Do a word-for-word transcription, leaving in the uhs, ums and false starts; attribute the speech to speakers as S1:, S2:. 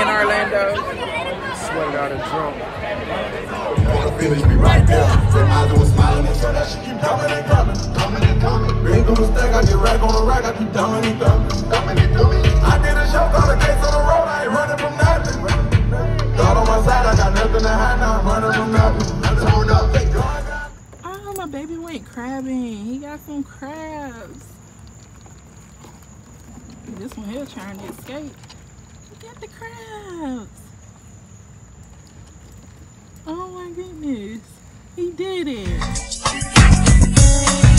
S1: in Orlando. Sweated out and drunk.
S2: Finish me right there. Say my eyes was smiling and so that shit keep coming and coming, coming and coming. Been through the stack, I get rack on the rack, I keep dumbing and dumbing, dumbing and dumbing. I did a show, called a case on the road, I ain't running from nothing. God on my side, I got nothing to hide, now I'm running from nothing. I told up, thank God.
S1: Oh, my baby went crabbing. He got some crabs. This one here trying to escape. Look at the crabs. Oh my goodness. He did it.